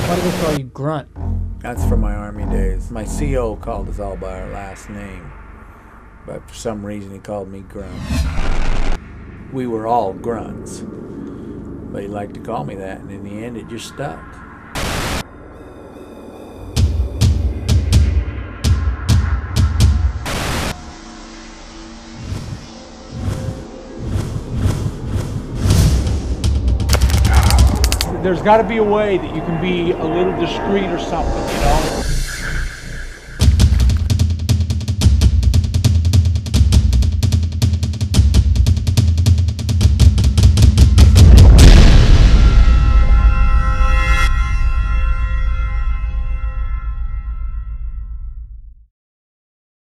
Why do they call you Grunt? That's from my Army days. My CO called us all by our last name, but for some reason he called me Grunt. We were all grunts, but he liked to call me that, and in the end it just stuck. There's got to be a way that you can be a little discreet or something, you know?